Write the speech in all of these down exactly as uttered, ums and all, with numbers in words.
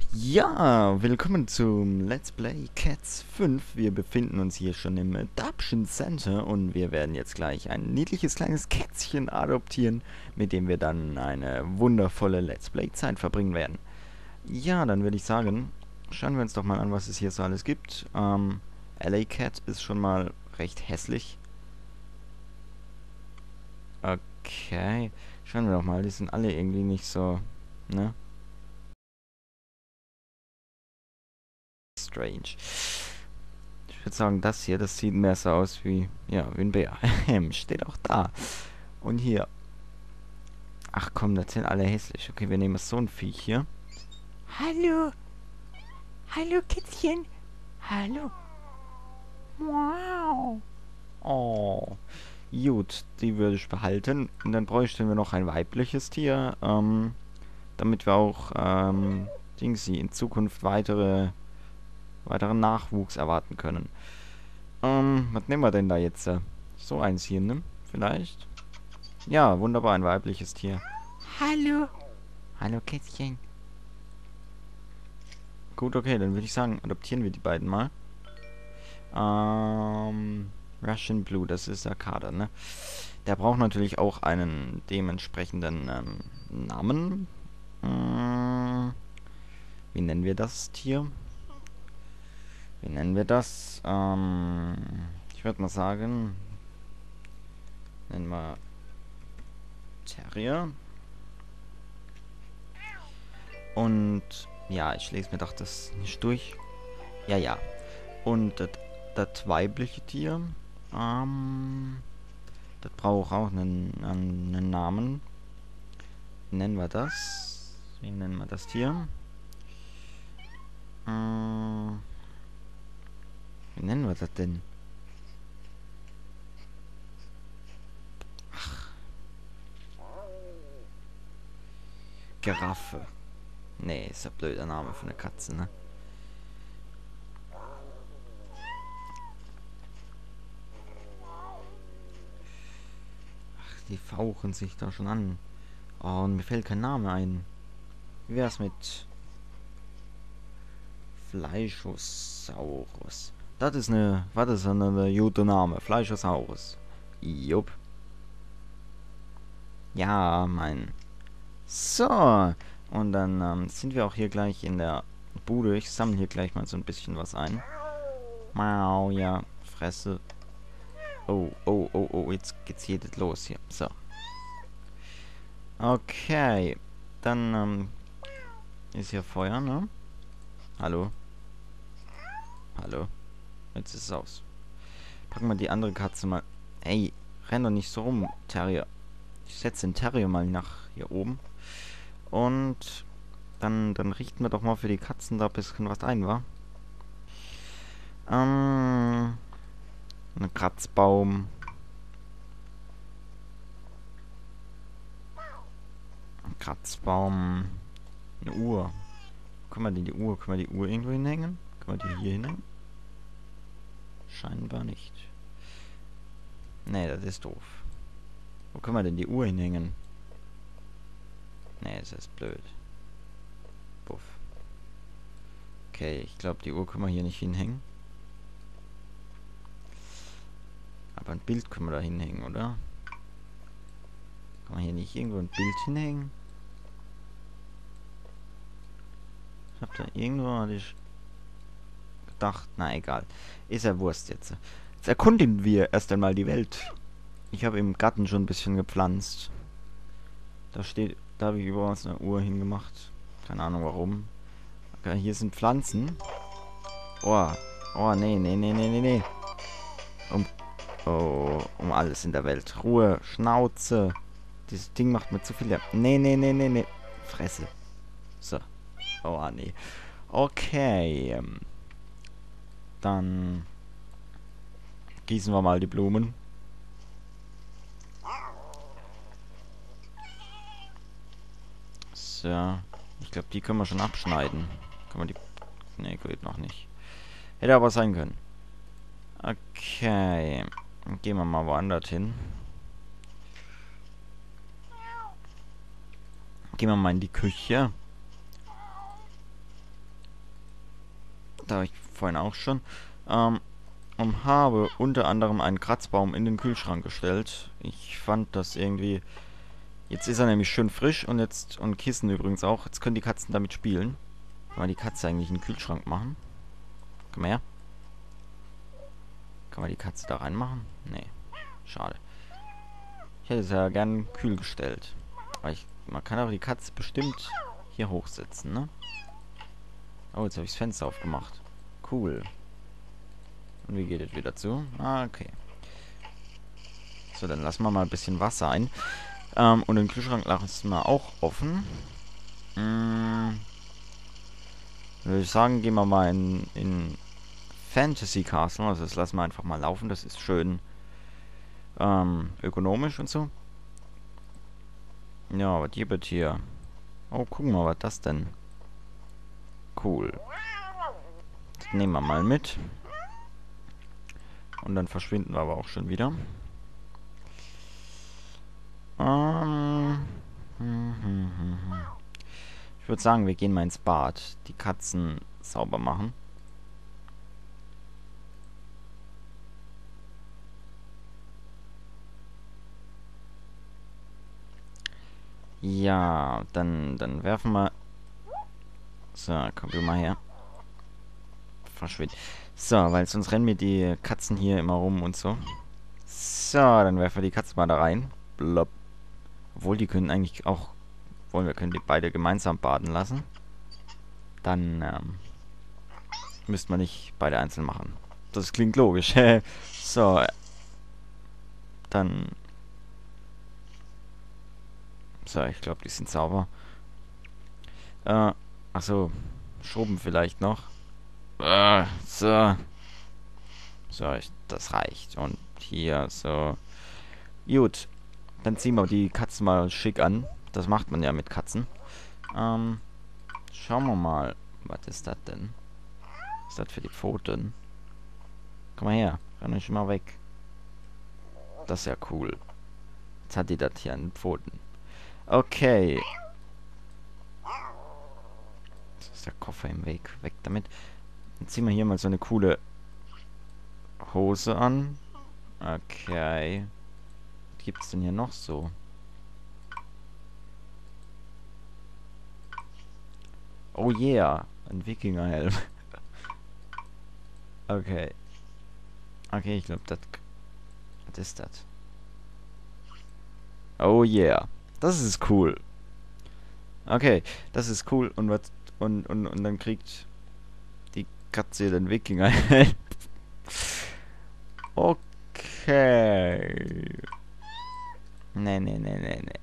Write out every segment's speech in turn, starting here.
Ja, willkommen zum Let's Play Cats fünf. Wir befinden uns hier schon im Adoption Center und wir werden jetzt gleich ein niedliches kleines Kätzchen adoptieren, mit dem wir dann eine wundervolle Let's Play Zeit verbringen werden. Ja, dann würde ich sagen, schauen wir uns doch mal an, was es hier so alles gibt. Ähm, L A Cat ist schon mal recht hässlich. Okay, schauen wir doch mal, die sind alle irgendwie nicht so, ne? Strange. Ich würde sagen, das hier, das sieht mehr so aus wie, ja, wie ein Bär. Steht auch da. Und hier. Ach komm, das sind alle hässlich. Okay, wir nehmen so ein Viech hier. Hallo, hallo Kätzchen, hallo. Wow. Oh. Gut, die würde ich behalten. Und dann bräuchten wir noch ein weibliches Tier, ähm, damit wir auch, ähm, Dingsy, in Zukunft weitere, weiteren Nachwuchs erwarten können. Ähm, was nehmen wir denn da jetzt? äh? So eins hier, ne? Vielleicht? Ja, wunderbar, ein weibliches Tier. Hallo. Hallo Kätzchen. Gut, okay, dann würde ich sagen, adoptieren wir die beiden mal. Ähm, Russian Blue, das ist der Kader, ne? Der braucht natürlich auch einen dementsprechenden ähm, Namen. Mm, wie nennen wir das Tier? Wie nennen wir das? Ähm, ich würde mal sagen, nennen wir Terrier. Und ja, ich lese mir doch das nicht durch. Ja, ja. Und das, das weibliche Tier, ähm, das braucht auch einen, einen Namen. Wie nennen wir das? Wie nennen wir das Tier? Äh, wie nennen wir das denn? Giraffe. Nee, ist ein blöder Name für eine Katze, ne? Ach, die fauchen sich da schon an. Oh, und mir fällt kein Name ein. Wie wär's mit Fleischosaurus? Das ist eine, was ist eine, eine gute Name? Fleischosaurus. Jupp. Ja, mein. So. Und dann ähm, sind wir auch hier gleich in der Bude. Ich sammle hier gleich mal so ein bisschen was ein. Mau, ja. Fresse. Oh, oh, oh, oh. Jetzt geht's hier los hier. So. Okay. Dann ähm, ist hier Feuer, ne? Hallo? Hallo? Jetzt ist es aus. Packen wir die andere Katze mal. Ey, renn doch nicht so rum, Terrier. Ich setze den Terrier mal nach hier oben. Und dann, dann richten wir doch mal für die Katzen da ein bisschen was ein, wa? Ähm, ein Kratzbaum. Ein Kratzbaum. Eine Uhr. Können wir die, die Uhr, können wir die Uhr irgendwo hinhängen? Können wir die hier hinhängen? Scheinbar nicht. Nee, das ist doof. Wo können wir denn die Uhr hinhängen? Nee, das ist blöd. Buff. Okay, ich glaube, die Uhr können wir hier nicht hinhängen. Aber ein Bild können wir da hinhängen, oder? Kann man hier nicht irgendwo ein Bild hinhängen? Ich hab da irgendwo hatte ich gedacht, na egal. Ist ja Wurst jetzt. Jetzt erkundigen wir erst einmal die Welt. Ich habe im Garten schon ein bisschen gepflanzt. Da steht, da habe ich übrigens eine Uhr hingemacht. Keine Ahnung warum. Okay, hier sind Pflanzen. Oh, oh, nee, nee, nee, nee, nee, nee. Um, oh, um alles in der Welt. Ruhe, Schnauze. Dieses Ding macht mir zu viel Lärm. Nee, nee, nee, nee, nee. Fresse. So. Oh, nee. Okay. Ähm, dann gießen wir mal die Blumen. So. Ich glaube, die können wir schon abschneiden. Können wir die... Nee, geht noch nicht. Hätte aber sein können. Okay. Dann gehen wir mal woanders hin. Gehen wir mal in die Küche. Da habe ich vorhin auch schon. Ähm, und habe unter anderem einen Kratzbaum in den Kühlschrank gestellt. Ich fand das irgendwie... Jetzt ist er nämlich schön frisch und jetzt... Und Kissen übrigens auch. Jetzt können die Katzen damit spielen. Kann man die Katze eigentlich in den Kühlschrank machen? Komm her. Kann man die Katze da reinmachen? Nee. Schade. Ich hätte es ja gern kühl gestellt. Aber ich, man kann aber die Katze bestimmt hier hochsetzen, ne? Oh, jetzt habe ich das Fenster aufgemacht. Cool. Und wie geht es wieder zu? Ah, okay. So, dann lassen wir mal ein bisschen Wasser ein. Ähm, und den Kühlschrank lassen wir auch offen. Hm, würde ich sagen, gehen wir mal in, in Fantasy Castle. Also das lassen wir einfach mal laufen. Das ist schön ähm, ökonomisch und so. Ja, was gibt es hier? Oh, gucken wir mal, was das denn? Cool. Das nehmen wir mal mit. Und dann verschwinden wir aber auch schon wieder. Ähm. hm, hm, hm, hm. Ich würde sagen, wir gehen mal ins Bad. Die Katzen sauber machen. Ja, dann, dann werfen wir... So, komm du mal her. Verschwind. So, weil sonst rennen mir die Katzen hier immer rum und so. So, dann werfen wir die Katzen mal da rein. Blopp. Obwohl, die können eigentlich auch... Wollen wir können die beide gemeinsam baden lassen. Dann, ähm... müsste man nicht beide einzeln machen. Das klingt logisch. So. Dann... So, ich glaube, die sind sauber. Äh, achso. Schrubben vielleicht noch. Äh, so. So, ich, das reicht. Und hier, so. Gut. Dann ziehen wir die Katzen mal schick an. Das macht man ja mit Katzen. Ähm, schauen wir mal. Was ist das denn? Was ist das für die Pfoten? Komm mal her. Renn euch mal weg. Das ist ja cool. Jetzt hat die das hier an den Pfoten. Okay. Jetzt ist der Koffer im Weg. Weg damit. Dann ziehen wir hier mal so eine coole Hose an. Okay. Was gibt's denn hier noch so? Oh yeah. Ein Wikingerhelm. Okay. Okay, ich glaube, das... Was ist das? Oh yeah. Das ist cool. Okay, das ist cool. Und was... Und, und, und dann kriegt die Katze den Wikingerhelm. Okay. Nee, nee, nee, nee, nee.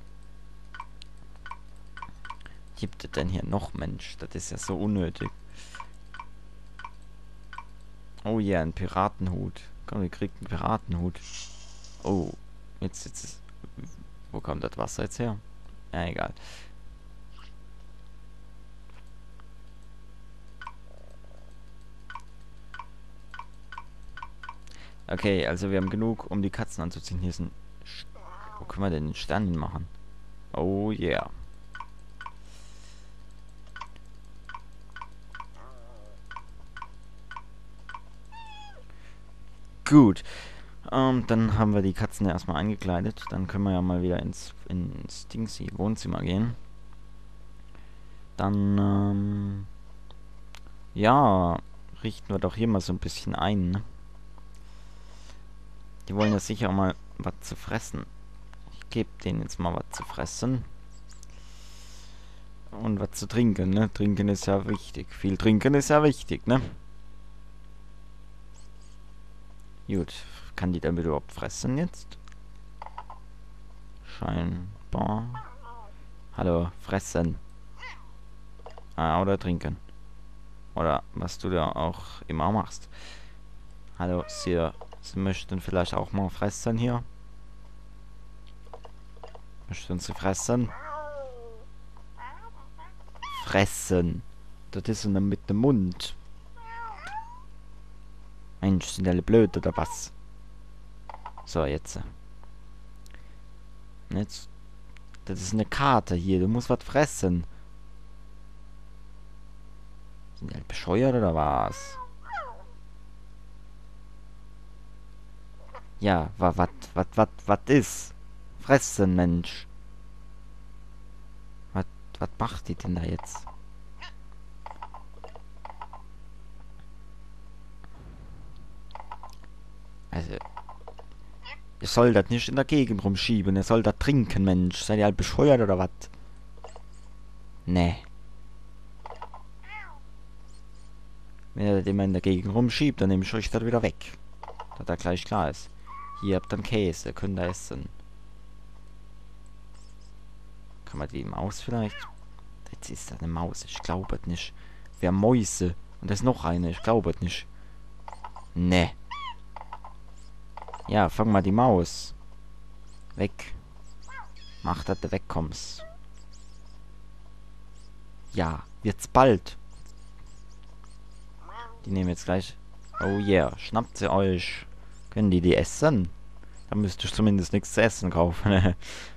Gibt es denn hier noch, Mensch? Das ist ja so unnötig. Oh ja, yeah, ein Piratenhut. Komm, wir kriegen einen Piratenhut. Oh, jetzt, jetzt ist... Wo kommt das Wasser jetzt her? Ja, egal. Okay, also wir haben genug, um die Katzen anzuziehen. Hier ist ein... St Wo können wir denn den Stern hinmachen? Oh yeah. Gut. Ähm, dann haben wir die Katzen ja erstmal eingekleidet. Dann können wir ja mal wieder ins, ins Dingsy Wohnzimmer gehen. Dann, ähm... ja, richten wir doch hier mal so ein bisschen ein, ne? Die wollen ja sicher auch mal was zu fressen. Ich gebe denen jetzt mal was zu fressen. Und was zu trinken, ne? Trinken ist ja wichtig. Viel trinken ist ja wichtig, ne? Gut. Kann die damit überhaupt fressen jetzt? Scheinbar. Hallo, fressen. Ah, oder trinken. Oder was du da auch immer machst. Hallo, Sie, Sie möchten vielleicht auch mal fressen hier? Möchten Sie fressen? Fressen. Das ist dann mit dem Mund. Mensch, sind alle blöd oder was? So, jetzt. Jetzt. Das ist eine Karte hier. Du musst was fressen. Sind alle bescheuert. bescheuert oder was? Ja, wa, wat, wat, wat, wat ist? Fressen, Mensch. Was, was macht die denn da jetzt? Also, ihr soll das nicht in der Gegend rumschieben. Ihr soll das trinken, Mensch. Seid ihr halt bescheuert oder was? Nee. Wenn ihr das immer in der Gegend rumschiebt, dann nehme ich euch das wieder weg. Dass das gleich klar ist. Hier habt ihr einen Käse, könnt ihr essen. Kann man die Maus vielleicht? Jetzt ist das eine Maus, ich glaube es nicht. Wir haben Mäuse. Und da ist noch eine, ich glaube es nicht. Nee. Ja, fang mal die Maus. Weg. Mach, dass du wegkommst. Ja, wird's bald. Die nehmen jetzt gleich... Oh yeah, schnappt sie euch. Können die die essen? Da müsst ihr zumindest nichts zu essen kaufen.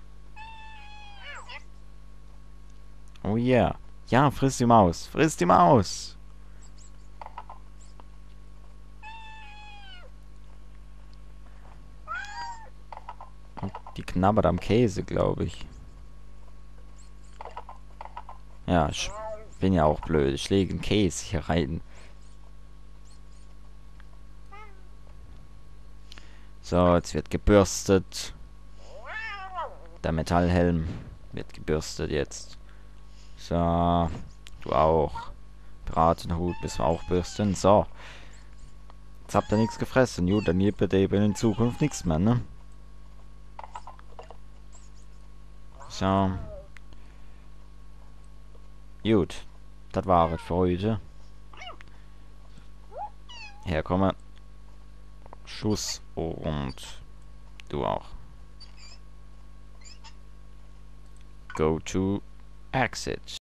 Oh yeah. Ja, friss die Maus. Friss die Maus. Und die knabbert am Käse, glaube ich. Ja, ich bin ja auch blöd. Ich lege einen Käse hier rein. So, jetzt wird gebürstet. Der Metallhelm wird gebürstet jetzt. So, du auch. Bratenhut müssen wir auch bürsten. So. Jetzt habt ihr nichts gefressen. Gut, dann gibt ihr eben in Zukunft nichts mehr, ne? So. Gut. Das war es für heute. Herkommen. Schuss und du auch. Go to exit.